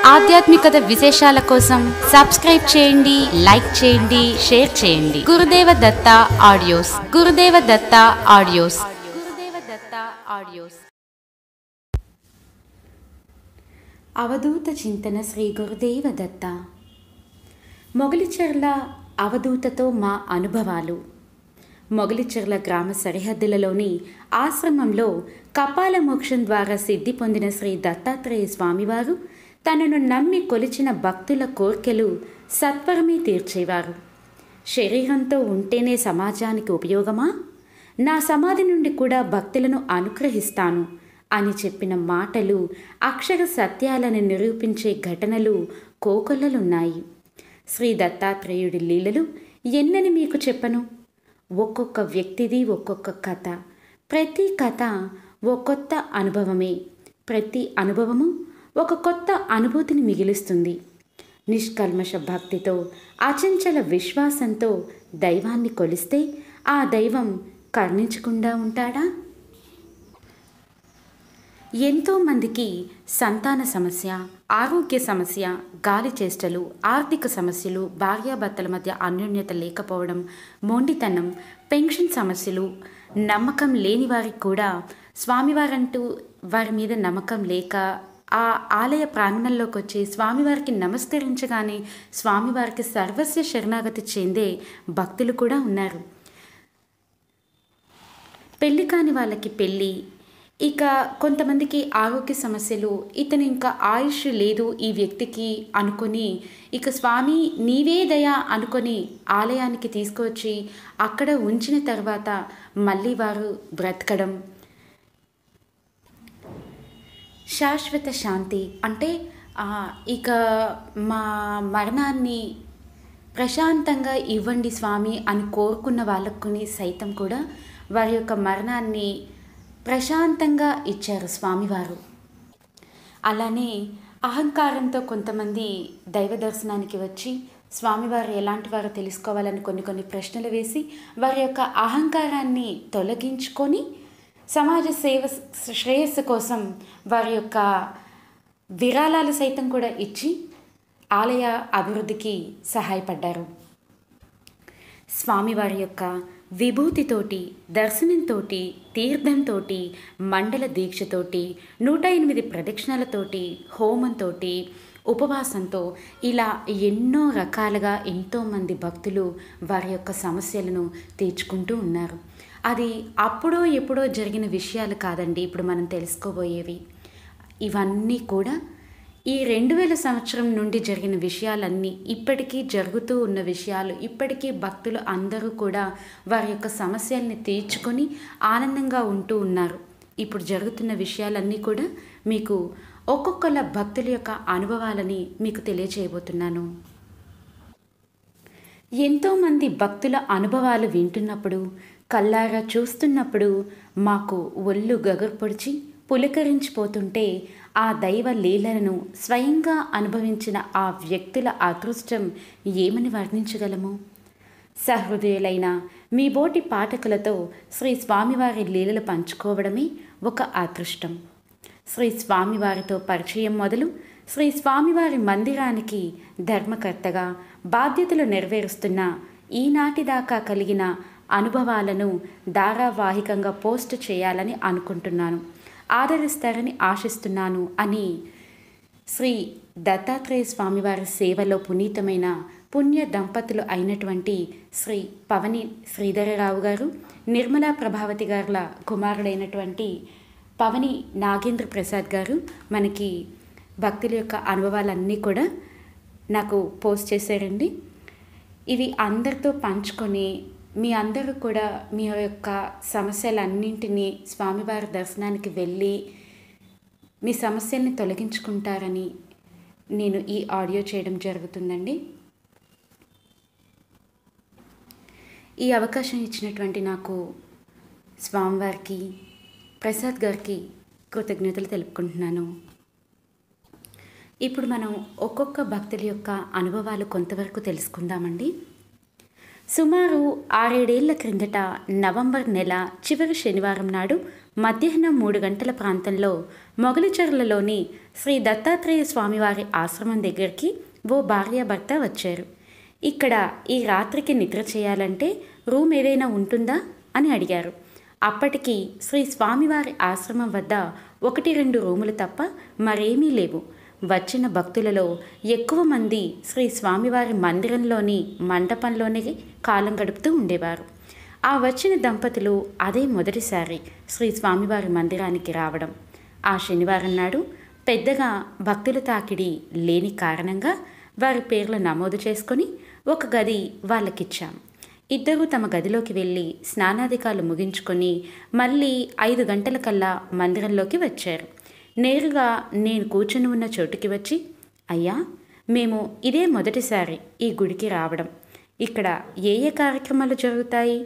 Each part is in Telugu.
ఆధ్యాత్మికత విశేషాల కోసం సబ్స్క్రైబ్ చేయండి, లైక్ చేయండి, షేర్ చేయండి. గురుదేవ దత్త ఆడియోస్, గురుదేవ దత్త ఆడియోస్, గురుదేవ దత్త ఆడియోస్. అవధూత చింతన శ్రీ గురుదేవ దత్త. మొగలిచెర్ల అవధూతతో మా అనుభవాలు. మొగలిచెర్ల గ్రామ సరిహద్దులలోని ఆశ్రమంలో కపాల మోక్షం ద్వారా సిద్ధి పొందిన శ్రీ దత్తాత్రేయ స్వామివారు తనను నమ్మి కొలిచిన భక్తుల కోర్కెలు సత్వరమే తీర్చేవారు. శరీరంతో ఉంటేనే సమాజానికి ఉపయోగమా? నా సమాధి నుండి కూడా భక్తులను అనుగ్రహిస్తాను అని చెప్పిన మాటలు అక్షర సత్యాలను నిరూపించే ఘటనలు కోకొల్లలున్నాయి. శ్రీ దత్తాత్రేయుడి లీలలు ఎన్నని మీకు చెప్పను. ఒక్కొక్క వ్యక్తిది ఒక్కొక్క కథ. ప్రతి కథ ఓ కొత్త అనుభవమే. ప్రతి అనుభవము ఒక కొత్త అనుభూతిని మిగిలిస్తుంది. నిష్కల్మష భక్తితో, అచంచల విశ్వాసంతో దైవాన్ని కొలిస్తే ఆ దైవం కరుణించకుండా ఉంటాడా? ఎంతోమందికి సంతాన సమస్య, ఆరోగ్య సమస్య, గాలి చేష్టలు, ఆర్థిక సమస్యలు, భార్యాభర్తల మధ్య అన్యోన్యత లేకపోవడం, మొండితనం, పెన్షన్ సమస్యలు, నమ్మకం లేని వారికి కూడా స్వామివారంటూ వారి మీద నమ్మకం లేక ఆ ఆలయ ప్రాంగణంలోకి వచ్చి స్వామివారికి నమస్కరించగానే స్వామివారికి సర్వస్వ శరణాగతి చెందే భక్తులు కూడా ఉన్నారు. పెళ్ళి కాని వాళ్ళకి పెళ్ళి, ఇక కొంతమందికి ఆరోగ్య సమస్యలు, ఇతను ఇంకా ఆయుష్ లేదు ఈ వ్యక్తికి అనుకొని ఇక స్వామి నీవే దయ అనుకొని ఆలయానికి తీసుకువచ్చి అక్కడ ఉంచిన తర్వాత మళ్ళీ వారు బ్రతకడం. శాశ్వత శాంతి అంటే ఇక మా మరణాన్ని ప్రశాంతంగా ఇవ్వండి స్వామి అని కోరుకున్న వాళ్ళకుని సైతం కూడా వారి యొక్క మరణాన్ని ప్రశాంతంగా ఇచ్చారు స్వామివారు. అలానే అహంకారంతో కొంతమంది దైవ దర్శనానికి వచ్చి స్వామివారు ఎలాంటి వారో తెలుసుకోవాలని కొన్ని ప్రశ్నలు వేసి వారి యొక్క అహంకారాన్ని తొలగించుకొని సమాజ సేవ శ్రేయస్సు కోసం వారి యొక్క విరాళాలు సైతం కూడా ఇచ్చి ఆలయ అభివృద్ధికి సహాయపడ్డారు. స్వామివారి యొక్క విభూతితోటి, దర్శనంతో, తీర్థంతో, మండల దీక్షతోటి, 108 ప్రదక్షిణలతోటి, హోమంతో, ఉపవాసంతో ఇలా ఎన్నో రకాలుగా ఎంతోమంది భక్తులు వారి యొక్క సమస్యలను తీర్చుకుంటూ ఉన్నారు. అది అప్పుడో ఎప్పుడో జరిగిన విషయాలు కాదండి ఇప్పుడు మనం తెలుసుకోబోయేవి. ఇవన్నీ కూడా ఈ 2000 సంవత్సరం నుండి జరిగిన విషయాలన్నీ, ఇప్పటికీ జరుగుతూ ఉన్న విషయాలు. ఇప్పటికీ భక్తులు అందరూ కూడా వారి యొక్క సమస్యల్ని తీర్చుకొని ఆనందంగా ఉంటూ ఉన్నారు. ఇప్పుడు జరుగుతున్న విషయాలన్నీ కూడా మీకు ఒక్కొక్కల భక్తుల యొక్క అనుభవాలని మీకు తెలియచేయబోతున్నాను. ఎంతోమంది భక్తుల అనుభవాలు వింటున్నప్పుడు, కళ్ళారా చూస్తున్నప్పుడు మాకు ఒళ్ళు గగురు పొడిచి పులకరించిపోతుంటే ఆ దైవ లీలలను స్వయంగా అనుభవించిన ఆ వ్యక్తుల అదృష్టం ఏమని వర్ణించగలము? సహృదయులైన మీ బోటి పాఠకులతో శ్రీ స్వామివారి లీలలు పంచుకోవడమే ఒక అదృష్టం. శ్రీ స్వామివారితో పరిచయం మొదలు శ్రీ స్వామివారి మందిరానికి ధర్మకర్తగా బాధ్యతలు నెరవేరుస్తున్న ఈనాటి దాకా కలిగిన అనుభవాలను ధారావాహికంగా పోస్ట్ చేయాలని అనుకుంటున్నాను. ఆదరిస్తారని ఆశిస్తున్నాను అని శ్రీ దత్తాత్రేయ స్వామివారి సేవలో పునీతమైన పుణ్య దంపతులు అయినటువంటి శ్రీ పవని శ్రీధరరావు గారు, నిర్మలా ప్రభావతి గారుల కుమారుడైనటువంటి పవని నాగేంద్ర ప్రసాద్ గారు మనకి భక్తుల యొక్క అనుభవాలన్నీ కూడా నాకు పోస్ట్ చేశారండి. ఇవి అందరితో పంచుకొని మీ అందరూ కూడా మీ యొక్క సమస్యలన్నింటినీ స్వామివారి దర్శనానికి వెళ్ళి మీ సమస్యల్ని తొలగించుకుంటారని నేను ఈ ఆడియో చేయడం జరుగుతుందండి. ఈ అవకాశం ఇచ్చినటువంటి నాకు స్వామివారికి, ప్రసాద్ గారికి కృతజ్ఞతలు తెలుపుకుంటున్నాను. ఇప్పుడు మనం ఒక్కొక్క భక్తుల యొక్క అనుభవాలు కొంతవరకు తెలుసుకుందామండి. సుమారు 6-7 ఏళ్ల క్రిందట నవంబర్ నెల చివరి శనివారం నాడు మధ్యాహ్నం 3 గంటల ప్రాంతంలో మొగలిచెర్లలోని శ్రీ దత్తాత్రేయ స్వామివారి ఆశ్రమం దగ్గరికి ఓ భార్యాభర్త వచ్చారు. ఇక్కడ ఈ రాత్రికి నిద్ర చేయాలంటే రూమ్ ఏదైనా ఉంటుందా అని అడిగారు. అప్పటికి శ్రీ స్వామివారి ఆశ్రమం వద్ద 1-2 రూములు తప్ప మరేమీ లేవు. వచ్చిన భక్తులలో ఎక్కువ మంది శ్రీ స్వామివారి మందిరంలోని మండపంలోనే కాలం గడుపుతూ ఉండేవారు. ఆ వచ్చిన దంపతులు అదే మొదటిసారి శ్రీ స్వామివారి మందిరానికి రావడం. ఆ శనివారం నాడు పెద్దగా భక్తుల తాకిడి లేని కారణంగా వారి పేర్లు నమోదు చేసుకొని ఒక గది వాళ్ళకిచ్చాం. ఇద్దరూ తమ గదిలోకి వెళ్ళి స్నానాధికాలు ముగించుకొని మళ్ళీ 5 గంటలకల్లా మందిరంలోకి వచ్చారు. నేరుగా నేను కూర్చుని ఉన్న చోటుకి వచ్చి, అయ్యా, మేము ఇదే మొదటిసారి ఈ గుడికి రావడం. ఇక్కడ ఏ ఏ కార్యక్రమాలు జరుగుతాయి?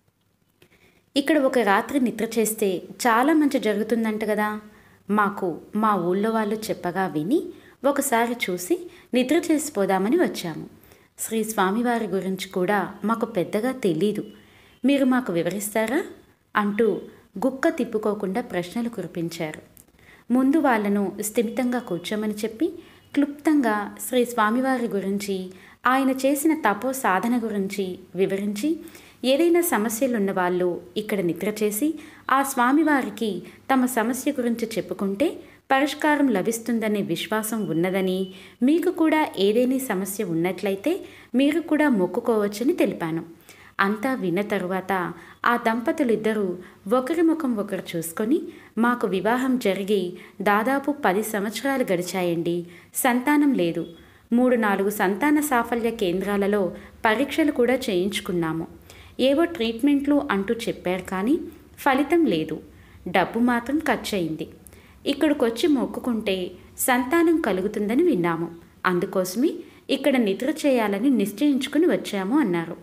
ఇక్కడ ఒక రాత్రి నిద్ర చేస్తే చాలా మంచి జరుగుతుందంట కదా. మాకు మా ఊళ్ళో వాళ్ళు చెప్పగా విని ఒకసారి చూసి నిద్ర చేసిపోదామని వచ్చాము. శ్రీ స్వామివారి గురించి కూడా మాకు పెద్దగా తెలీదు, మీరు మాకు వివరిస్తారా అంటూ గుక్క తిప్పుకోకుండా ప్రశ్నలు కురిపించారు. ముందు వాళ్ళను స్థిమితంగా కూర్చోమని చెప్పి క్లుప్తంగా శ్రీ స్వామివారి గురించి, ఆయన చేసిన తపో సాధన గురించి వివరించి, ఏదైనా సమస్యలున్న వాళ్ళు ఇక్కడ నిద్ర చేసి ఆ స్వామివారికి తమ సమస్య గురించి చెప్పుకుంటే పరిష్కారం లభిస్తుందనే విశ్వాసం ఉన్నదని, మీకు కూడా ఏదైనా సమస్య ఉన్నట్లయితే మీరు కూడా మొక్కుకోవచ్చని తెలిపాను. అంతా విన్న తరువాత ఆ దంపతులిద్దరూ ఒకరి ముఖం ఒకరు చూసుకొని, మాకు వివాహం జరిగి దాదాపు 10 సంవత్సరాలు గడిచాయండి, సంతానం లేదు. 3-4 సంతాన సాఫల్య కేంద్రాలలో పరీక్షలు కూడా చేయించుకున్నాము. ఏవో ట్రీట్మెంట్లు అంటూ చెప్పారు, కానీ ఫలితం లేదు. డబ్బు మాత్రం ఖర్చయింది. ఇక్కడికొచ్చి మొక్కుకుంటే సంతానం కలుగుతుందని విన్నాము. అందుకోసమే ఇక్కడ నిద్ర చేయాలని నిశ్చయించుకుని వచ్చాము అన్నారు.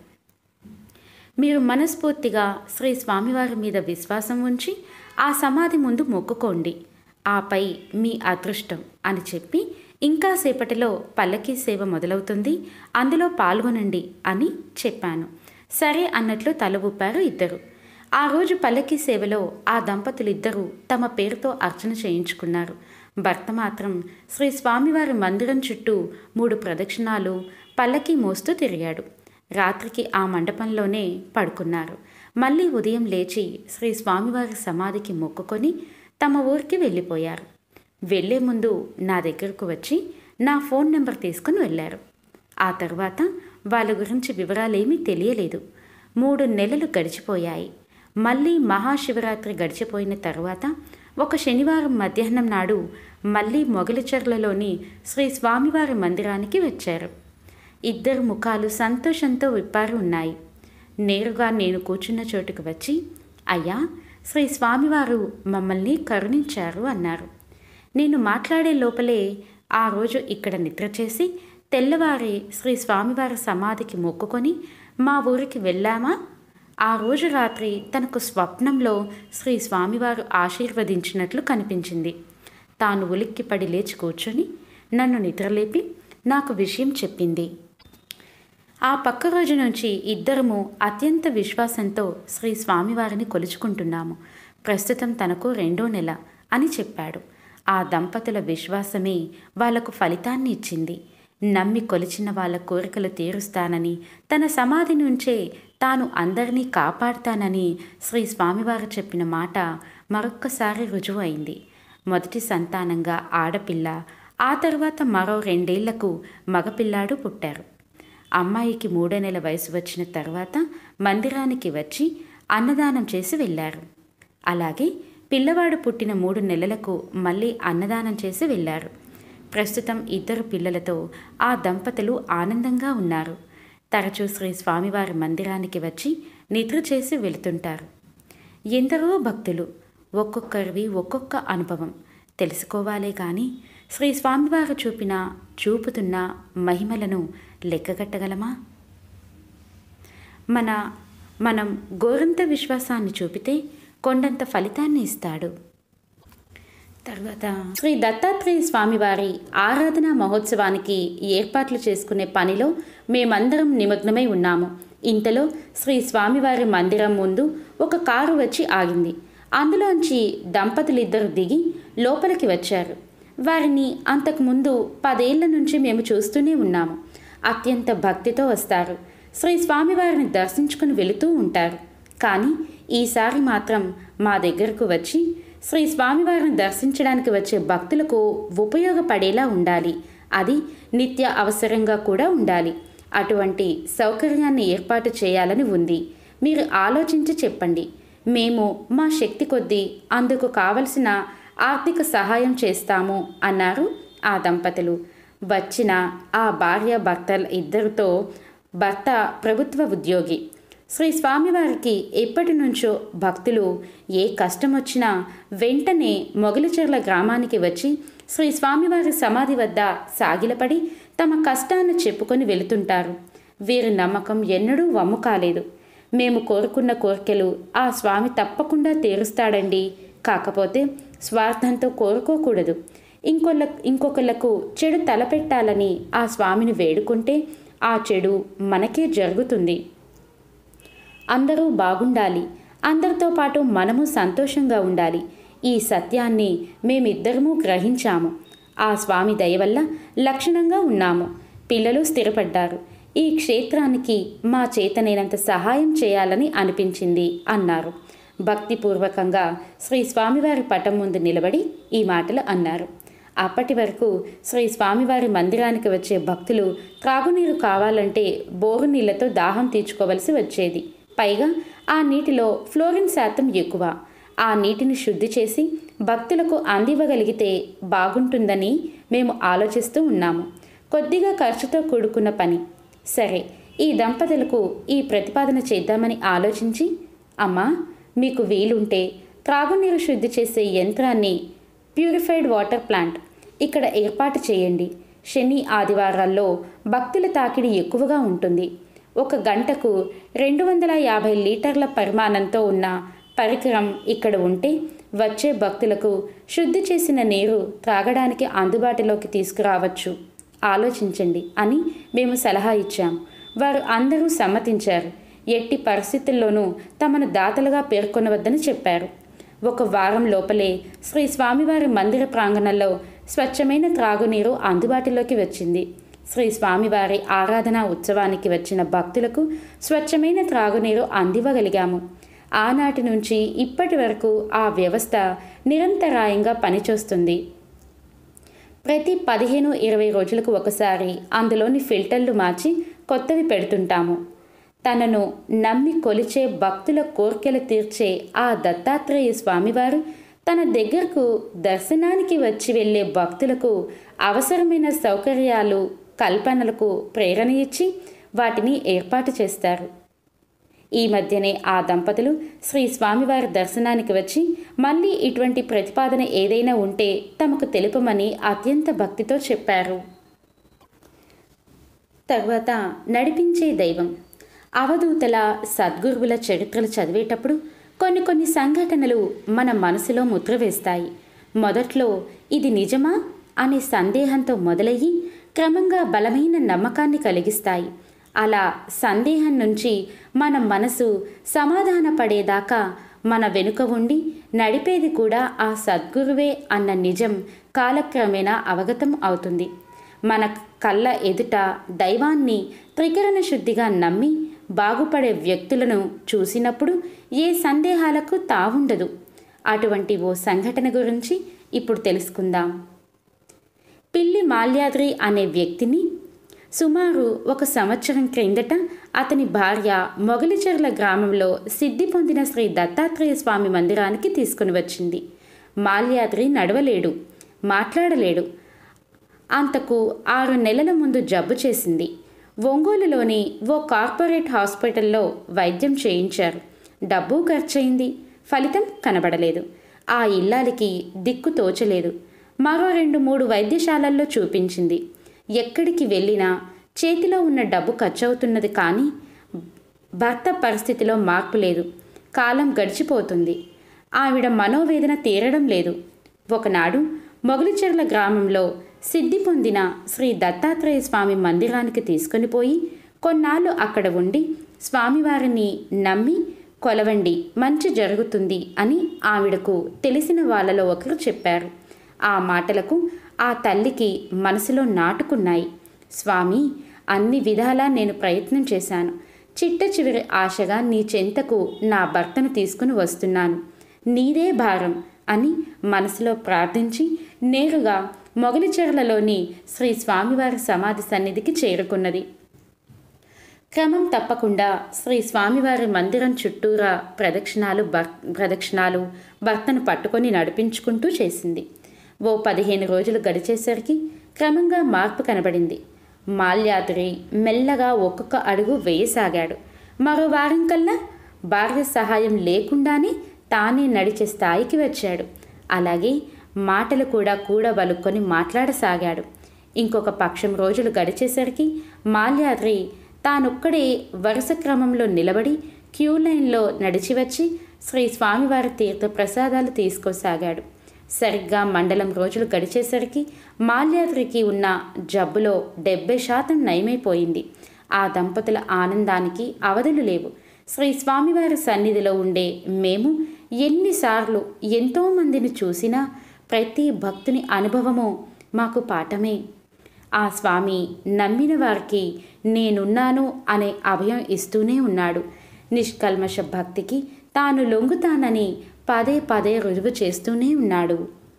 మీరు మనస్ఫూర్తిగా శ్రీ స్వామివారి మీద విశ్వాసం ఉంచి ఆ సమాధి ముందు మొక్కుకోండి, ఆపై మీ అదృష్టం అని చెప్పి ఇంకా సేపటిలో పల్లకీ సేవ మొదలవుతుంది, అందులో పాల్గొనండి అని చెప్పాను. సరే అన్నట్లు తల ఊపారు ఇద్దరు. ఆ రోజు పల్లకీ సేవలో ఆ దంపతులిద్దరూ తమ పేరుతో అర్చన చేయించుకున్నారు. భర్త మాత్రం శ్రీ స్వామివారి మందిరం చుట్టూ 3 ప్రదక్షిణాలు పల్లకీ మోస్తూ తిరిగాడు. రాత్రికి ఆ మండపంలోనే పడుకున్నారు. మళ్ళీ ఉదయం లేచి శ్రీ స్వామివారి సమాధికి మొక్కుకొని తమ ఊరికి వెళ్ళిపోయారు. వెళ్లే ముందు నా దగ్గరకు వచ్చి నా ఫోన్ నెంబర్ తీసుకుని వెళ్ళారు. ఆ తర్వాత వాళ్ళ గురించి వివరాలేమీ తెలియలేదు. 3 నెలలు గడిచిపోయాయి. మళ్ళీ మహాశివరాత్రి గడిచిపోయిన తర్వాత ఒక శనివారం మధ్యాహ్నం నాడు మళ్ళీ మొగలిచెర్లలోని శ్రీ స్వామివారి మందిరానికి వచ్చారు. ఇద్దరు ముఖాలు సంతోషంతో విప్పారు ఉన్నాయి. నేరుగా నేను కూర్చున్న చోటుకు వచ్చి, అయ్యా, శ్రీ స్వామివారు మమ్మల్ని కరుణించారు అన్నారు. నేను మాట్లాడే లోపలే ఆ రోజు ఇక్కడ నిద్ర చేసి తెల్లవారి శ్రీ స్వామివారి సమాధికి మొక్కుకొని మా ఊరికి వెళ్ళామా. ఆ రోజు రాత్రి తనకు స్వప్నంలో శ్రీ స్వామివారు ఆశీర్వదించినట్లు కనిపించింది. తాను ఉలిక్కిపడి లేచి కూర్చొని నన్ను నిద్రలేపి నాకు విషయం చెప్పింది. ఆ పక్క రోజు నుంచి ఇద్దరము అత్యంత విశ్వాసంతో శ్రీ స్వామివారిని కొలుచుకుంటున్నాము. ప్రస్తుతం తనకు 2వ నెల అని చెప్పాడు. ఆ దంపతుల విశ్వాసమే వాళ్లకు ఫలితాన్ని ఇచ్చింది. నమ్మి కొలిచిన వాళ్ళ కోరికలు తీరుస్తానని, తన సమాధి నుంచే తాను అందరినీ కాపాడుతానని శ్రీ స్వామివారు చెప్పిన మాట మరొక్కసారి రుజువు అయింది. మొదటి సంతానంగా ఆడపిల్ల, ఆ తర్వాత మరో 2 ఏళ్లకు మగపిల్లాడు పుట్టారు. అమ్మాయికి 3వ నెల వయసు వచ్చిన తర్వాత మందిరానికి వచ్చి అన్నదానం చేసి వెళ్ళారు. అలాగే పిల్లవాడు పుట్టిన 3 నెలలకు మళ్ళీ అన్నదానం చేసి వెళ్ళారు. ప్రస్తుతం 2 పిల్లలతో ఆ దంపతులు ఆనందంగా ఉన్నారు. తరచూ శ్రీ స్వామివారి మందిరానికి వచ్చి నిద్ర చేసి వెళుతుంటారు. ఎందరో భక్తులు, ఒక్కొక్కరివి ఒక్కొక్క అనుభవం. తెలుసుకోవాలే కానీ శ్రీ స్వామివారు చూపుతున్న మహిమలను లెక్కగట్టగలమా? మనం గోరంత విశ్వాసాన్ని చూపితే కొండంత ఫలితాన్ని ఇస్తాడు. తర్వాత శ్రీ దత్తాత్రేయ స్వామివారి ఆరాధనా మహోత్సవానికి ఏర్పాట్లు చేసుకునే పనిలో మేమందరం నిమగ్నమై ఉన్నాము. ఇంతలో శ్రీ స్వామివారి మందిరం ముందు ఒక కారు వచ్చి ఆగింది. అందులోంచి దంపతులిద్దరూ దిగి లోపలికి వచ్చారు. వారిని అంతకుముందు 10 ఏళ్ల నుంచి మేము చూస్తూనే ఉన్నాము. అత్యంత భక్తితో వస్తారు. శ్రీ స్వామివారిని దర్శించుకుని వెళుతూ ఉంటారు. కానీ ఈసారి మాత్రం మా దగ్గరకు వచ్చి శ్రీ స్వామివారిని దర్శించడానికి వచ్చే భక్తులకు ఉపయోగపడేలా ఉండాలి, అది నిత్య అవసరంగా కూడా ఉండాలి. అటువంటి సౌకర్యాన్ని ఏర్పాటు చేయాలని ఉంది. మీరు ఆలోచించి చెప్పండి. మేము మా శక్తి కొద్దీ అందుకు కావలసిన ఆర్థిక సహాయం చేస్తాము అన్నారు ఆ దంపతులు. వచ్చిన ఆ భార్య భర్తల ఇద్దరితో భర్త ప్రభుత్వ ఉద్యోగి. శ్రీ స్వామివారికి ఎప్పటి నుంచో భక్తులు ఏ కష్టం వచ్చినా వెంటనే మొగలిచెర్ల గ్రామానికి వచ్చి శ్రీ స్వామివారి సమాధి వద్ద సాగిలపడి తమ కష్టాన్ని చెప్పుకొని వెళుతుంటారు. వీరి నమ్మకం ఎన్నడూ వమ్ము కాలేదు. మేము కోరుకున్న కోరికలు ఆ స్వామి తప్పకుండా తీరుస్తాడండి. కాకపోతే స్వార్థంతో కోరుకోకూడదు. ఇంకొకళ్లకు చెడు తలపెట్టాలని ఆ స్వామిని వేడుకుంటే ఆ చెడు మనకే జరుగుతుంది. అందరూ బాగుండాలి, అందరితో పాటు మనము సంతోషంగా ఉండాలి. ఈ సత్యాన్ని మేమిద్దరము గ్రహించాము. ఆ స్వామి దయ వల్ల లక్షణంగా ఉన్నాము. పిల్లలు స్థిరపడ్డారు. ఈ క్షేత్రానికి మా చేతనైనంత సహాయం చేయాలని అనిపించింది అన్నారు. భక్తిపూర్వకంగా శ్రీ స్వామివారి పటం ముందు నిలబడి ఈ మాటలు అన్నారు. అప్పటి వరకు శ్రీ స్వామివారి మందిరానికి వచ్చే భక్తులు త్రాగునీరు కావాలంటే బోరు నీళ్లతో దాహం తీర్చుకోవలసి వచ్చేది. పైగా ఆ నీటిలో ఫ్లోరిన్ శాతం ఎక్కువ. ఆ నీటిని శుద్ధి చేసి భక్తులకు అందివ్వగలిగితే బాగుంటుందని మేము ఆలోచిస్తూ ఉన్నాము. కొద్దిగా ఖర్చుతో కూడుకున్న పని. సరే, ఈ దంపతులకు ఈ ప్రతిపాదన చేద్దామని ఆలోచించి, అమ్మా, మీకు వీలుంటే త్రాగునీరు శుద్ధి చేసే యంత్రాన్ని, ప్యూరిఫైడ్ వాటర్ ప్లాంట్ ఇక్కడ ఏర్పాటు చేయండి. శని ఆదివారాల్లో భక్తుల తాకిడి ఎక్కువగా ఉంటుంది. 1 గంటకు 250 లీటర్ల పరిమాణంతో ఉన్న పరికరం ఇక్కడ ఉంటే వచ్చే భక్తులకు శుద్ధి చేసిన నీరు త్రాగడానికి అందుబాటులోకి తీసుకురావచ్చు. ఆలోచించండి అని మేము సలహా ఇచ్చాం. వారు అందరూ సమ్మతించారు. ఎట్టి పరిస్థితుల్లోనూ తమను దాతలుగా పేర్కొనవద్దని చెప్పారు. 1 వారం లోపలే శ్రీ స్వామివారి మందిర ప్రాంగణంలో స్వచ్ఛమైన త్రాగునీరు అందుబాటులోకి వచ్చింది. శ్రీ స్వామివారి ఆరాధనా ఉత్సవానికి వచ్చిన భక్తులకు స్వచ్ఛమైన త్రాగునీరు అందివ్వగలిగాము. ఆనాటి నుంచి ఇప్పటి వరకు ఆ వ్యవస్థ నిరంతరాయంగా పనిచేస్తుంది. ప్రతి 15-20 రోజులకు ఒకసారి అందులోని ఫిల్టర్లు మార్చి కొత్తవి పెడుతుంటాము. తనను నమ్మి కొలిచే భక్తుల కోర్కెలు తీర్చే ఆ దత్తాత్రేయ స్వామివారు తన దగ్గరకు దర్శనానికి వచ్చి వెళ్ళే భక్తులకు అవసరమైన సౌకర్యాలు, కల్పనలకు ప్రేరణ ఇచ్చి వాటిని ఏర్పాటు చేస్తారు. ఈ మధ్యనే ఆ దంపతులు శ్రీ స్వామివారి దర్శనానికి వచ్చి మళ్ళీ ఇటువంటి ప్రతిపాదన ఏదైనా ఉంటే తమకు తెలుపమని అత్యంత భక్తితో చెప్పారు. తర్వాత నడిపించే దైవం. అవధూతల సద్గురువుల చరిత్రలు చదివేటప్పుడు కొన్ని సంఘటనలు మన మనసులో ముద్ర వేస్తాయి. మొదట్లో ఇది నిజమా అనే సందేహంతో మొదలయ్యి క్రమంగా బలమైన నమ్మకాన్ని కలిగిస్తాయి. అలా సందేహం నుంచి మన మనసు సమాధానపడేదాకా మన వెనుక ఉండి నడిపేది కూడా ఆ సద్గురువే అన్న నిజం కాలక్రమేణా అవగతం అవుతుంది. మన కళ్ళ ఎదుట దైవాన్ని త్రికరణ శుద్ధిగా నమ్మి బాగుపడే వ్యక్తులను చూసినప్పుడు ఏ సందేహాలకు తావుండదు. అటువంటి ఓ సంఘటన గురించి ఇప్పుడు తెలుసుకుందాం. పిల్లి మాల్యాద్రి అనే వ్యక్తిని సుమారు 1 సంవత్సరం క్రిందట అతని భార్య మొగలిచెర్ల గ్రామంలో సిద్ధి పొందిన శ్రీ దత్తాత్రేయ స్వామి మందిరానికి తీసుకుని వచ్చింది. మాల్యాద్రి నడవలేడు, మాట్లాడలేడు. అంతకు 6 నెలల ముందు జబ్బు చేసింది. ఒంగోలులోని ఓ కార్పొరేట్ హాస్పిటల్లో వైద్యం చేయించారు. డబ్బు ఖర్చయింది. ఫలితం కనబడలేదు. ఆ ఇల్లాలికి దిక్కు తోచలేదు. మరో 2-3 వైద్యశాలల్లో చూపించింది. ఎక్కడికి వెళ్ళినా చేతిలో ఉన్న డబ్బు ఖర్చవుతున్నది, కానీ భర్త పరిస్థితిలో మార్పు లేదు. కాలం గడిచిపోతుంది. ఆవిడ మనోవేదన తీరడం లేదు. ఒకనాడు మొగలిచెర్ల గ్రామంలో సిద్ధి పొందిన శ్రీ దత్తాత్రేయ స్వామి మందిరానికి తీసుకొని పోయి కొన్నాళ్ళు అక్కడ ఉండి స్వామివారిని నమ్మి కొలవండి, మంచి జరుగుతుంది అని ఆవిడకు తెలిసిన వాళ్ళలో ఒకరు చెప్పారు. ఆ మాటలకు ఆ తల్లికి మనసులో నాటుకున్నాయి. స్వామి, అన్ని విధాలా నేను ప్రయత్నం చేశాను. చిట్ట చివరి ఆశగా నీ చెంతకు నా భర్తను తీసుకుని వస్తున్నాను, నీదే భారం అని మనసులో ప్రార్థించి నేరుగా మొగలిచెర్లలోని శ్రీ స్వామివారి సమాధి సన్నిధికి చేరుకున్నది. క్రమం తప్పకుండా శ్రీ స్వామివారి మందిరం చుట్టూరా ప్రదక్షిణాలు భర్తను పట్టుకొని నడిపించుకుంటూ చేసింది. ఓ 15 రోజులు గడిచేసరికి క్రమంగా మార్పు కనబడింది. మాల్యాద్రి మెల్లగా ఒక్కొక్క అడుగు వేయసాగాడు. మరో వారం కల్లా భార్య సహాయం లేకుండానే తానే నడిచే స్థాయికి వచ్చాడు. అలాగే మాటలు కూడా కూడబలుక్కొని మాట్లాడసాగాడు. ఇంకొక పక్షం రోజులు గడిచేసరికి మాల్యాద్రి తానొక్కడే వరుస క్రమంలో నిలబడి క్యూ లైన్లో నడిచి వచ్చి శ్రీ స్వామివారి తీర్థ ప్రసాదాలు తీసుకోసాగాడు. సరిగ్గా మండలం రోజులు గడిచేసరికి మాల్యాద్రికి ఉన్న జబ్బులో 70% నయమైపోయింది. ఆ దంపతుల ఆనందానికి అవధులు లేవు. శ్రీ స్వామివారి సన్నిధిలో ఉండే మేము ఎన్నిసార్లు ఎంతోమందిని చూసినా ప్రతి భక్తుని అనుభవము మాకు పాఠమే. ఆ స్వామి నమ్మిన వారికి నేనున్నాను అనే అభయం ఇస్తూనే ఉన్నాడు. నిష్కల్మష భక్తికి తాను లొంగుతానని పదే పదే రుజువు చేస్తూనే ఉన్నాడు.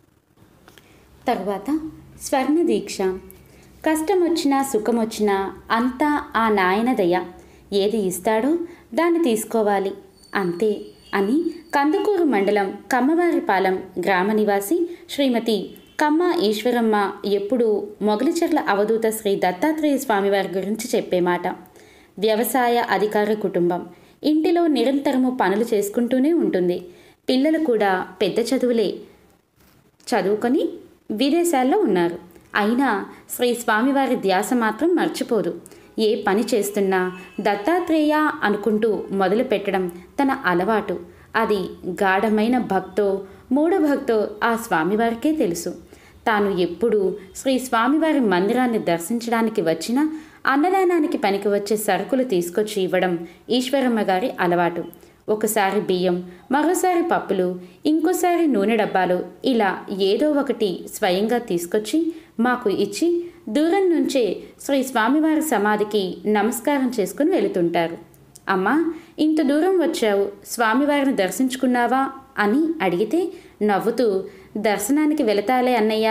తరువాత స్వర్ణ దీక్ష. కష్టం వచ్చినా సుఖం వచ్చినా అంతా ఆ నాయన దయ. ఏది ఇస్తాడో దాన్ని తీసుకోవాలి అంతే అని కందుకూరు మండలం కమ్మవారిపాలెం గ్రామ నివాసి శ్రీమతి కమ్మ ఈశ్వరమ్మ ఎప్పుడూ మొగలిచెర్ల అవధూత శ్రీ దత్తాత్రేయ స్వామివారి గురించి చెప్పే మాట. వ్యవసాయ అధికార కుటుంబం. ఇంటిలో నిరంతరము పనులు చేసుకుంటూనే ఉంటుంది. పిల్లలు కూడా పెద్ద చదువులే చదువుకొని విదేశాల్లో ఉన్నారు. అయినా శ్రీ స్వామివారి ధ్యాస మాత్రం మర్చిపోదు. ఏ పని చేస్తున్నా దత్తాత్రేయ అనుకుంటూ మొదలు పెట్టడం తన అలవాటు. అది గాఢమైన భక్తో మూఢభక్తో ఆ స్వామివారికే తెలుసు. తాను ఎప్పుడూ శ్రీ స్వామివారి మందిరాన్ని దర్శించడానికి వచ్చినా అన్నదానానికి పనికి వచ్చే సరుకులు తీసుకొచ్చి ఇవ్వడం ఈశ్వరమ్మ గారి అలవాటు. ఒకసారి బియ్యం, మరోసారి పప్పులు, ఇంకోసారి నూనె డబ్బాలు, ఇలా ఏదో ఒకటి స్వయంగా తీసుకొచ్చి మాకు ఇచ్చి దూరం నుంచే శ్రీ స్వామివారి సమాధికి నమస్కారం చేసుకుని వెళుతుంటారు. అమ్మా, ఇంత దూరం వచ్చావు, స్వామివారిని దర్శించుకున్నావా అని అడిగితే నవ్వుతూ, దర్శనానికి వెళతాలే అన్నయ్య,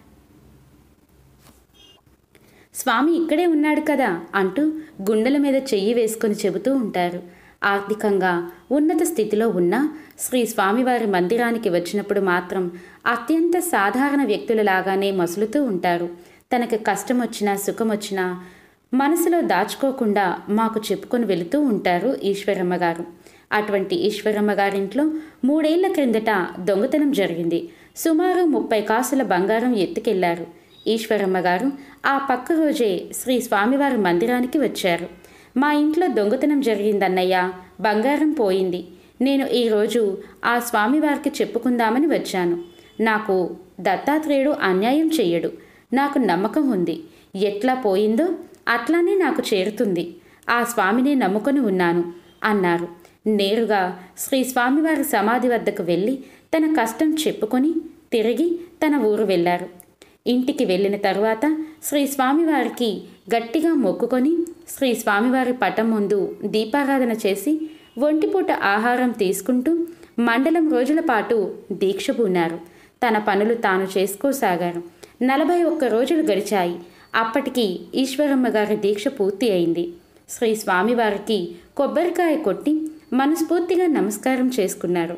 స్వామి ఇక్కడే ఉన్నాడు కదా అంటూ గుండెల మీద చెయ్యి వేసుకొని చెబుతూ ఉంటారు. ఆర్థికంగా ఉన్నత స్థితిలో ఉన్న శ్రీ స్వామివారి మందిరానికి వచ్చినప్పుడు మాత్రం అత్యంత సాధారణ వ్యక్తులలాగానే మసులుతూ ఉంటారు. తనకు కష్టం వచ్చినా సుఖం వచ్చినా మనసులో దాచుకోకుండా మాకు చెప్పుకొని వెళుతూ ఉంటారు ఈశ్వరమ్మ గారు. అటువంటి ఈశ్వరమ్మ గారింట్లో 3 ఏళ్ల క్రిందట దొంగతనం జరిగింది. సుమారు 30 కాసుల బంగారం ఎత్తుకెళ్లారు. ఈశ్వరమ్మ గారు ఆ పక్క రోజే శ్రీ స్వామివారి మందిరానికి వచ్చారు. మా ఇంట్లో దొంగతనం జరిగిందన్నయ్య, బంగారం పోయింది. నేను ఈరోజు ఆ స్వామివారికి చెప్పుకుందామని వచ్చాను. నాకు దత్తాత్రేయుడు అన్యాయం చెయ్యడు. నాకు నమ్మకం ఉంది. ఎట్లా పోయిందో అట్లానే నాకు చేరుతుంది. ఆ స్వామినే నమ్ముకొని ఉన్నాను అన్నారు. నేరుగా శ్రీ స్వామివారి సమాధి వద్దకు వెళ్ళి తన కష్టం చెప్పుకొని తిరిగి తన ఊరు వెళ్ళారు. ఇంటికి వెళ్ళిన తరువాత శ్రీ స్వామివారికి గట్టిగా మొక్కుకొని శ్రీ స్వామివారి పటం ముందు దీపారాధన చేసి ఒంటిపూట ఆహారం తీసుకుంటూ మండలం రోజుల పాటు దీక్ష పూనారు. తన పనులు తాను చేసుకోసాగారు. 41 రోజులు గడిచాయి. అప్పటికి ఈశ్వరమ్మ గారి దీక్ష పూర్తి అయింది. శ్రీ స్వామివారికి కొబ్బరికాయ కొట్టి మనస్ఫూర్తిగా నమస్కారం చేసుకున్నారు.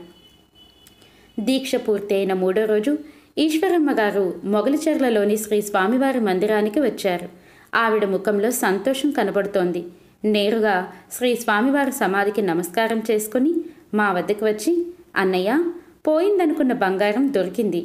దీక్ష పూర్తి అయిన 3వ రోజు ఈశ్వరమ్మ గారు మొగలిచెర్లలోని శ్రీ స్వామివారి మందిరానికి వచ్చారు. ఆవిడ ముఖంలో సంతోషం కనబడుతోంది. నేరుగా శ్రీ స్వామివారి సమాధికి నమస్కారం చేసుకుని మా వద్దకు వచ్చి, అన్నయ్య, పోయిందనుకున్న బంగారం దొరికింది.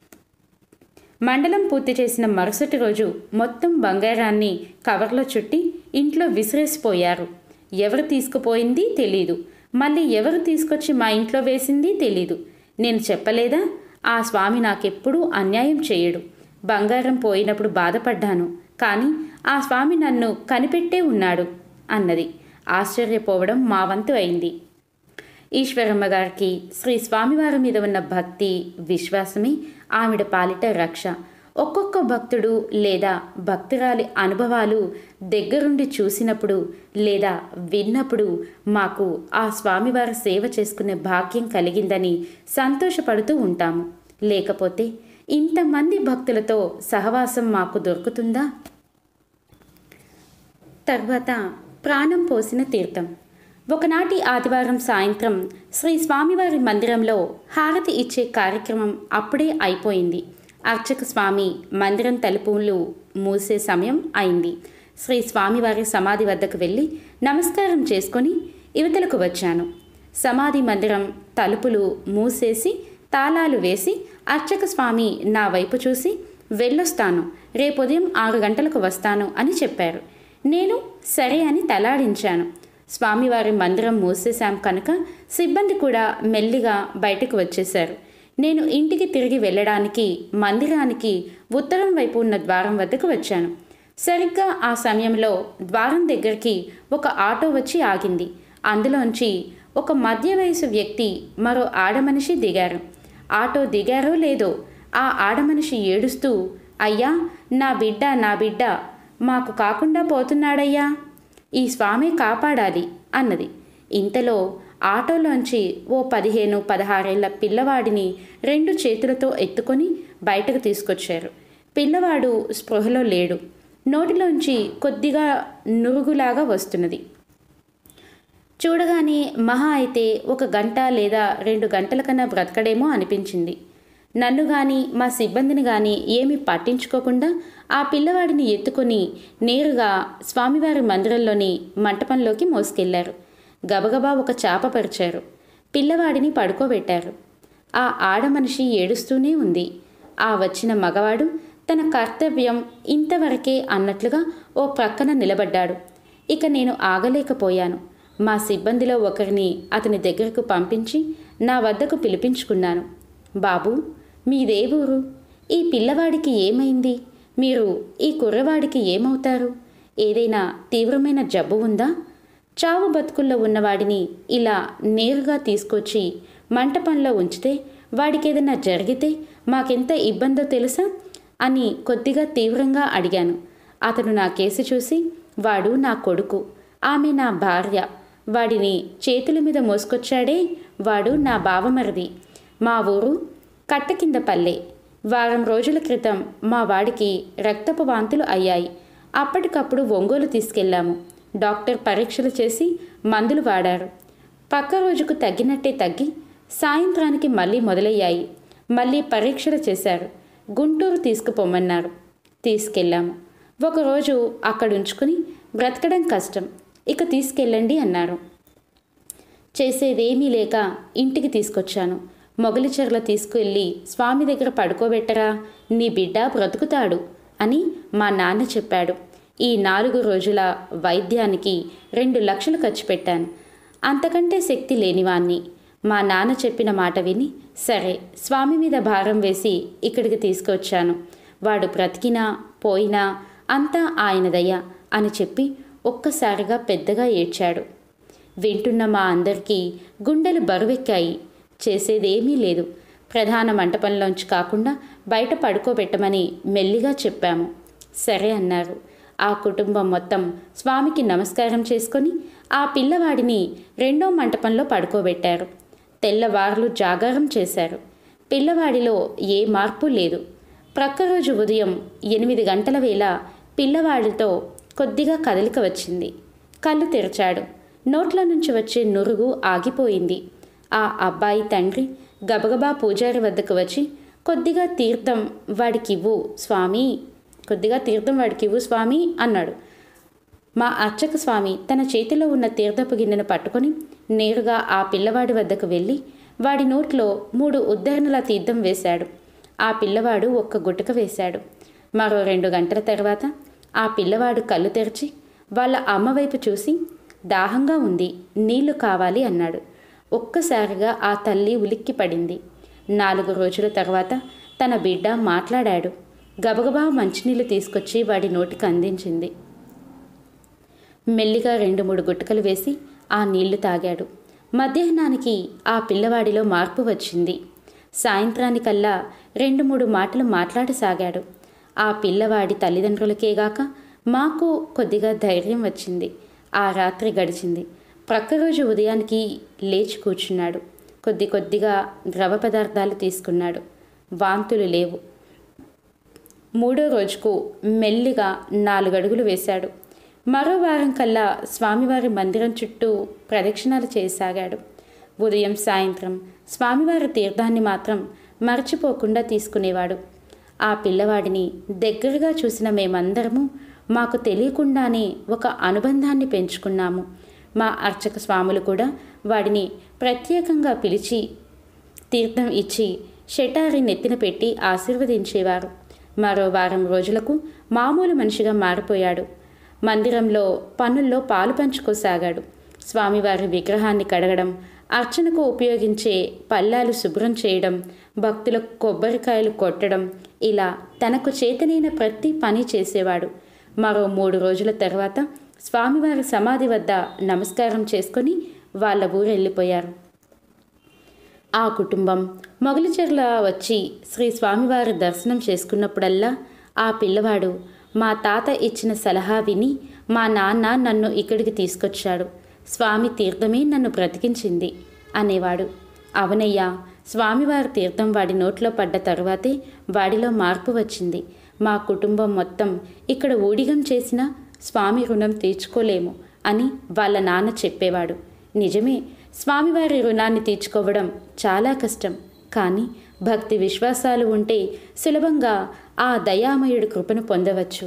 మండలం పూర్తి చేసిన మరుసటి రోజు మొత్తం బంగారాన్ని కవర్లో చుట్టి ఇంట్లో విసిరేసిపోయారు. ఎవరు తీసుకుపోయింది తెలీదు. మళ్ళీ ఎవరు తీసుకొచ్చి మా ఇంట్లో వేసింది తెలీదు. నేను చెప్పలేదా, ఆ స్వామి నాకెప్పుడూ అన్యాయం చేయడు. బంగారం పోయినప్పుడు బాధపడ్డాను, కానీ ఆ స్వామి నన్ను కనిపెట్టే ఉన్నాడు అన్నది. ఆశ్చర్యపోవడం మా వంతు అయింది. ఈశ్వరమ్మ గారికి శ్రీ స్వామివారి మీద ఉన్న భక్తి, విశ్వాసమే ఆవిడ పాలిట రక్ష. ఒక్కొక్క భక్తుడు లేదా భక్తురాలి అనుభవాలు దగ్గరుండి చూసినప్పుడు లేదా విన్నప్పుడు మాకు ఆ స్వామివారి సేవ చేసుకునే భాగ్యం కలిగిందని సంతోషపడుతూ ఉంటాము. లేకపోతే ఇంతమంది భక్తులతో సహవాసం మాకు దొరుకుతుందా? తర్వాత ప్రాణం పోసిన తీర్థం. ఒకనాటి ఆదివారం సాయంత్రం శ్రీ స్వామివారి మందిరంలో హారతి ఇచ్చే కార్యక్రమం అప్పుడే అయిపోయింది. అర్చక స్వామి మందిరం తలుపులు మూసే సమయం అయింది. శ్రీ స్వామివారి సమాధి వద్దకు వెళ్ళి నమస్కారం చేసుకొని ఇవతలకు వచ్చాను. సమాధి మందిరం తలుపులు మూసేసి తాళాలు వేసి అర్చక స్వామి నా వైపు చూసి వెళ్ళొస్తాను, రేపు ఉదయం 6 గంటలకు వస్తాను అని చెప్పారు. నేను సరే అని తలాడించాను. స్వామివారి మందిరం మూసేశాం కనుక సిబ్బంది కూడా మెల్లిగా బయటకు వచ్చేశారు. నేను ఇంటికి తిరిగి వెళ్ళడానికి మందిరానికి ఉత్తరం వైపు ఉన్న ద్వారం వద్దకు వచ్చాను. సరిగ్గా ఆ సమయంలో ద్వారం దగ్గరికి ఒక ఆటో వచ్చి ఆగింది. అందులోంచి ఒక మధ్య వయసు వ్యక్తి, మరో ఆడమనిషి దిగారు. ఆటో దిగారో లేదో ఆ ఆడమనిషి ఏడుస్తూ, అయ్యా నా బిడ్డ మాకు కాకుండా పోతున్నాడయ్యా, ఈ స్వామి కాపాడాలి అన్నది. ఇంతలో ఆటోలోంచి ఓ 15-16 ఏళ్ల పిల్లవాడిని 2 చేతులతో ఎత్తుకొని బయటకు తీసుకొచ్చారు. పిల్లవాడు స్పృహలో లేడు. నోటిలోంచి కొద్దిగా నురుగులాగా వస్తున్నది. చూడగానే మహా అయితే 1 గంట లేదా 2 గంటల కన్నా బ్రతకడేమో అనిపించింది. నన్ను కానీ మా సిబ్బందిని కానీ ఏమీ పట్టించుకోకుండా ఆ పిల్లవాడిని ఎత్తుకొని నేరుగా స్వామివారి మందిరంలోని మంటపంలోకి మోసుకెళ్లారు. గబగబా ఒక చాప పరిచారు. పిల్లవాడిని పడుకోబెట్టారు. ఆ ఆడమనిషి ఏడుస్తూనే ఉంది. ఆ వచ్చిన మగవాడు తన కర్తవ్యం ఇంతవరకే అన్నట్లుగా ఓ ప్రక్కన నిలబడ్డాడు. ఇక నేను ఆగలేకపోయాను. మా సిబ్బందిలో ఒకరిని అతని దగ్గరకు పంపించి నా వద్దకు పిలిపించుకున్నాను. బాబూ, మీదే ఊరు? ఈ పిల్లవాడికి ఏమైంది? మీరు ఈ కుర్రవాడికి ఏమవుతారు? ఏదైనా తీవ్రమైన జబ్బు ఉందా? చావు బతుకుల్లో ఉన్నవాడిని ఇలా నేరుగా తీసుకొచ్చి మంటపంలో ఉంచితే వాడికి ఏదైనా జరిగితే మాకెంత ఇబ్బందో తెలుసా అని కొద్దిగా తీవ్రంగా అడిగాను. అతను నా కేసు చూసి, వాడు నా కొడుకు, ఆమె నా భార్య, వాడిని చేతుల మీద మోసుకొచ్చాడే వాడు నా బావమరిది, మా ఊరు కట్టకిందపల్లె. వారం రోజుల క్రితం మా వాడికి రక్తపు వాంతులు అయ్యాయి. అప్పటికప్పుడు ఒంగోలు తీసుకెళ్లాము. డాక్టర్ పరీక్షలు చేసి మందులు వాడారు. పక్క రోజుకు తగ్గినట్టే తగ్గి సాయంత్రానికి మళ్ళీ మొదలయ్యాయి. మళ్ళీ పరీక్షలు చేశారు. గుంటూరు తీసుకుపోమన్నారు. తీసుకెళ్ళాము. ఒకరోజు అక్కడుంచుకుని బ్రతకడం కష్టం, ఇక తీసుకెళ్ళండి అన్నారు. చేసేదేమీ లేక ఇంటికి తీసుకొచ్చాను. మొగలిచెర్ల తీసుకువెళ్ళి స్వామి దగ్గర పడుకోబెట్టరా, నీ బిడ్డ బ్రతుకుతాడు అని మా నాన్న చెప్పాడు. ఈ 4 రోజుల వైద్యానికి 2 లక్షలు ఖర్చు పెట్టాను. అంతకంటే శక్తి లేనివాణ్ణి. మా నాన్న చెప్పిన మాట విని సరే స్వామి మీద భారం వేసి ఇక్కడికి తీసుకొచ్చాను. వాడు బ్రతికినా పోయినా అంతా ఆయన దయ అని చెప్పి ఒక్కసారిగా పెద్దగా ఏడ్చాడు. వింటున్న మా అందరికీ గుండెలు బరువెక్కాయి. చేసేదేమీ లేదు. ప్రధాన మంటపంలోంచి కాకుండా బయట పడుకోబెట్టమని మెల్లిగా చెప్పాము. సరే అన్నారు. ఆ కుటుంబం మొత్తం స్వామికి నమస్కారం చేసుకొని ఆ పిల్లవాడిని 2వ మంటపంలో పడుకోబెట్టారు. తెల్లవార్లు జాగారం చేశారు. పిల్లవాడిలో ఏ మార్పు లేదు. ప్రక్క రోజు ఉదయం 8 గంటల వేళ పిల్లవాడితో కొద్దిగా కదలిక వచ్చింది. కళ్ళు తెరిచాడు. నోట్ల నుంచి వచ్చే నురుగు ఆగిపోయింది. ఆ అబ్బాయి తండ్రి గబగబా పూజారి వద్దకు వచ్చి కొద్దిగా తీర్థం వాడికివ్వు స్వామి అన్నాడు. మా అర్చక స్వామి తన చేతిలో ఉన్న తీర్థపు గిన్నెను పట్టుకొని నేరుగా ఆ పిల్లవాడి వద్దకు వెళ్ళి వాడి నోట్లో 3 ఉద్ధరణల తీర్థం వేశాడు. ఆ పిల్లవాడు ఒక్క గుటక వేశాడు. మరో 2 గంటల తర్వాత ఆ పిల్లవాడు కళ్ళు తెరిచి వాళ్ళ అమ్మ వైపు చూసి, దాహంగా ఉంది, నీళ్లు కావాలి అన్నాడు. ఒక్కసారిగా ఆ తల్లి ఉలిక్కి పడింది. 4 రోజుల తర్వాత తన బిడ్డ మాట్లాడాడు. గబగబా మంచినీళ్ళు తీసుకొచ్చి వాడి నోటికి అందించింది. మెల్లిగా 2-3 గుటకలు వేసి ఆ నీళ్లు తాగాడు. మధ్యాహ్నానికి ఆ పిల్లవాడిలో మార్పు వచ్చింది. సాయంత్రానికల్లా 2-3 మాటలు మాట్లాడసాగాడు. ఆ పిల్లవాడి తల్లిదండ్రులకేగాక మాకు కొద్దిగా ధైర్యం వచ్చింది. ఆ రాత్రి గడిచింది. ప్రక్కరోజు ఉదయానికి లేచి కూర్చున్నాడు. కొద్దిగా ద్రవ పదార్థాలు తీసుకున్నాడు. వాంతులు లేవు. 3వ రోజుకు మెల్లిగా 4 అడుగులు వేశాడు. మరో వారం కల్లా స్వామివారి మందిరం చుట్టూ ప్రదక్షిణాలు చేయసాగాడు. ఉదయం సాయంత్రం స్వామివారి తీర్థాన్ని మాత్రం మర్చిపోకుండా తీసుకునేవాడు. ఆ పిల్లవాడిని దగ్గరగా చూసిన మేమందరము మాకు తెలియకుండానే ఒక అనుబంధాన్ని పెంచుకున్నాము. మా అర్చక స్వాములు కూడా వాడిని ప్రత్యేకంగా పిలిచి తీర్థం ఇచ్చి షటారి నెత్తిన పెట్టి ఆశీర్వదించేవారు. మరో వారం రోజులకు మామూలు మనిషిగా మారిపోయాడు. మందిరంలో పనుల్లో పాలు పంచుకోసాగాడు. స్వామివారి విగ్రహాన్ని కడగడం, అర్చనకు ఉపయోగించే పళ్ళాలు శుభ్రం చేయడం, భక్తులకు కొబ్బరికాయలు కొట్టడం, ఇలా తనకు చేతనైన ప్రతి పని చేసేవాడు. మరో 3 రోజుల తర్వాత స్వామివారి సమాధి వద్ద నమస్కారం చేసుకొని వాళ్ళ ఊరు వెళ్ళిపోయారు. ఆ కుటుంబం మొగలిచెర్ల వచ్చి శ్రీ స్వామివారి దర్శనం చేసుకున్నప్పుడల్లా ఆ పిల్లవాడు మా తాత ఇచ్చిన సలహా విని మా నాన్న నన్ను ఇక్కడికి తీసుకొచ్చాడు, స్వామి తీర్థమే నన్ను బ్రతికించింది అనేవాడు. అవునయ్యా, స్వామివారి తీర్థం వాడి నోట్లో పడ్డ తరువాతే వాడిలో మార్పు వచ్చింది. మా కుటుంబం మొత్తం ఇక్కడ ఊడిగం చేసినా స్వామి రుణం తీర్చుకోలేము అని వాళ్ళ నాన్న చెప్పేవాడు. నిజమే, స్వామివారి రుణాన్ని తీర్చుకోవడం చాలా కష్టం. కానీ భక్తి విశ్వాసాలు ఉంటే సులభంగా ఆ దయామయుడి కృపను పొందవచ్చు.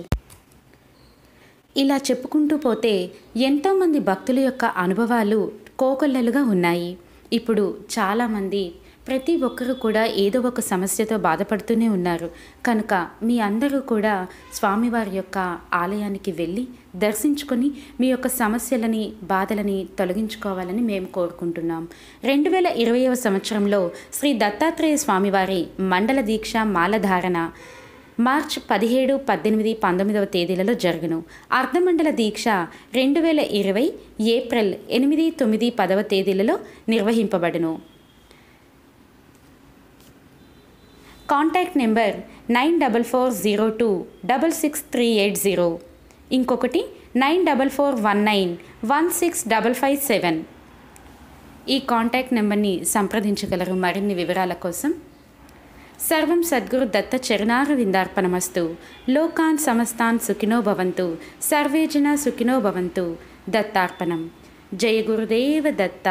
ఇలా చెప్పుకుంటూ పోతే ఎంతోమంది భక్తుల యొక్క అనుభవాలు కోకొల్లలుగా ఉన్నాయి. ఇప్పుడు చాలామంది ప్రతి ఒక్కరూ కూడా ఏదో ఒక సమస్యతో బాధపడుతూనే ఉన్నారు. కనుక మీ అందరూ కూడా స్వామివారి యొక్క ఆలయానికి వెళ్ళి దర్శించుకొని మీ యొక్క సమస్యలని, బాధలని తొలగించుకోవాలని మేము కోరుకుంటున్నాం. 2020వ సంవత్సరంలో శ్రీ దత్తాత్రేయ స్వామివారి మండల దీక్ష మాలధారణ మార్చి 17, 18, 19వ తేదీలలో జరుగును. అర్ధమండల దీక్ష 2020 ఏప్రిల్ 8, 9, 10వ తేదీలలో నిర్వహింపబడును. కాంటాక్ట్ నెంబర్ 9440266380, ఇంకొకటి 9441916557. ఈ కాంటాక్ట్ నెంబర్ని సంప్రదించగలరు మరిన్ని వివరాల కోసం. సర్వం సద్గురు దత్త చరణారవిందార్పణమస్తు. లోకాన్ సమస్తాన్ సుఖినో భవంతు. సర్వే జనా సుఖినో భవంతు. దత్తార్పణం. జయ గురుదేవ దత్త.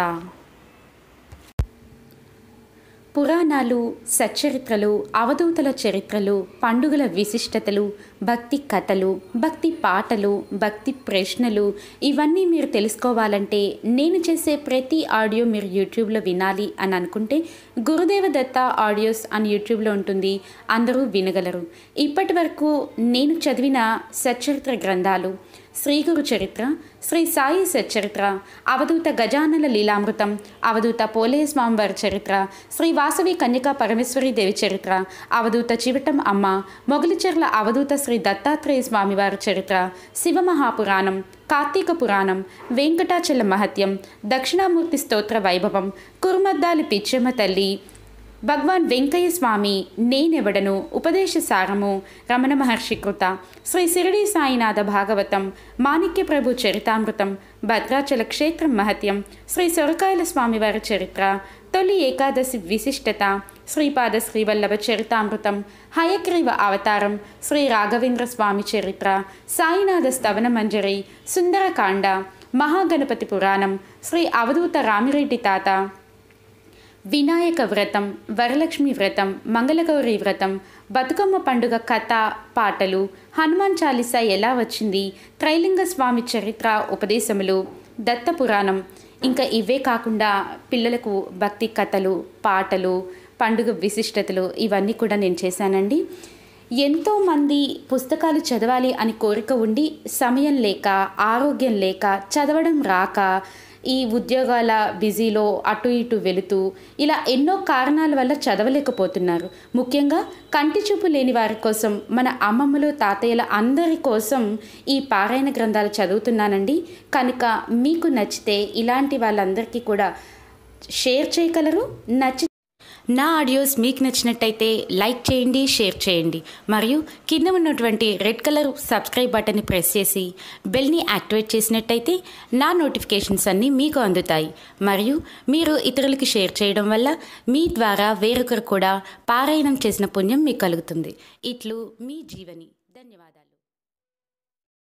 పురాణాలు, సచ్చరిత్రలు, అవధూతల చరిత్రలు, పండుగల విశిష్టతలు, భక్తి కథలు, భక్తి పాటలు, భక్తి ప్రశ్నలు ఇవన్నీ మీరు తెలుసుకోవాలంటే నేను చేసే ప్రతి ఆడియో మీరు యూట్యూబ్లో వినాలి అని అనుకుంటే గురుదేవ దత్త ఆడియోస్ అని యూట్యూబ్లో ఉంటుంది. అందరూ వినగలరు. ఇప్పటి వరకు నేను చదివిన సచ్చరిత్ర గ్రంథాలు: శ్రీ గురు చరిత్ర, శ్రీ సాయి సచ్చరిత్ర, అవధూత గజానన లీలామృతం, అవధూత పోలేయ స్వామివారి చరిత్ర, శ్రీ వాసవి కన్యకా పరమేశ్వరి దేవి చరిత్ర, అవధూత చివటం అమ్మ, మొగలిచెర్ల అవధూత శ్రీ దత్తాత్రేయ స్వామివారి చరిత్ర, శివమహాపురాణం, కార్తీక పురాణం, వెంకటాచల మహత్యం, దక్షిణామూర్తి స్తోత్ర వైభవం, కురుమద్దాలి పిచ్చమ్మ తల్లి, భగవాన్ వెంకయ్య స్వామి నేనెవడను, ఉపదేశ సారము, రమణ మహర్షి కృత, శ్రీ శిరిడి సాయినాథ భాగవతం, మాణిక్య ప్రభు చరితామృతం, భద్రాచల క్షేత్రం మహత్యం, శ్రీ సొరకాయల స్వామివారి చరిత్ర, తొలి ఏకాదశి విశిష్టత, శ్రీపాద శ్రీవల్లభ చరితామృతం, హయగ్రీవ అవతారం, శ్రీ రాఘవేంద్ర స్వామి చరిత్ర, సాయినాథ స్తవన మంజరి, సుందరకాండ, మహాగణపతి పురాణం, శ్రీ అవధూత రామిరెడ్డి తాత, వినాయక వ్రతం, వరలక్ష్మి వ్రతం, మంగళగౌరి వ్రతం, బతుకమ్మ పండుగ కథ, పాటలు, హనుమాన్ చాలీసా ఎలా వచ్చింది, త్రైలింగ స్వామి చరిత్ర, ఉపదేశములు, దత్తపురాణం, ఇంకా ఇవే కాకుండా పిల్లలకు భక్తి కథలు, పాటలు, పండుగ విశిష్టతలు ఇవన్నీ కూడా నేను చేశానండి. ఎంతోమంది పుస్తకాలు చదవాలి అని కోరిక ఉండి సమయం లేక, ఆరోగ్యం లేక, చదవడం రాక ఈ ఉద్యోగాల బిజీలో అటు ఇటు వెళుతూ ఇలా ఎన్నో కారణాల వల్ల చదవలేకపోతున్నారు. ముఖ్యంగా కంటి చూపు లేని వారి కోసం, మన అమ్మమ్మలు తాతయ్యల అందరి కోసం ఈ పారాయణ గ్రంథాలు చదువుతున్నానండి. కనుక మీకు నచ్చితే ఇలాంటి వాళ్ళందరికీ కూడా షేర్ చేయగలరు. నా ఆడియోస్ మీకు నచ్చినట్టయితే లైక్ చేయండి, షేర్ చేయండి. మరియు కింద ఉన్నటువంటి రెడ్ కలర్ సబ్స్క్రైబ్ బటన్ని ప్రెస్ చేసి బెల్ని యాక్టివేట్ చేసినట్టయితే నా నోటిఫికేషన్స్ అన్నీ మీకు అందుతాయి. మరియు మీరు ఇతరులకి షేర్ చేయడం వల్ల మీ ద్వారా వేరొకరు కూడా పారాయణం చేసిన పుణ్యం మీకు కలుగుతుంది. ఇట్లు మీ జీవని. ధన్యవాదాలు.